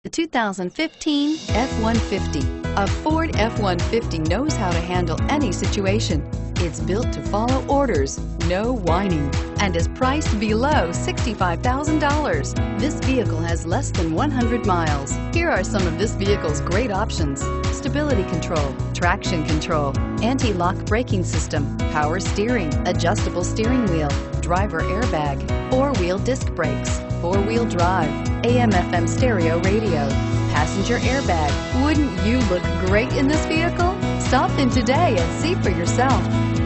The 2015 F-150. A Ford F-150 knows how to handle any situation. It's built to follow orders, no whining, and is priced below $65,000. This vehicle has less than 100 miles. Here are some of this vehicle's great options: stability control, traction control, anti-lock braking system, power steering, adjustable steering wheel, driver airbag, four-wheel disc brakes, four-wheel drive, AM/FM stereo radio, passenger airbag. Wouldn't you look great in this vehicle? Stop in today and see for yourself.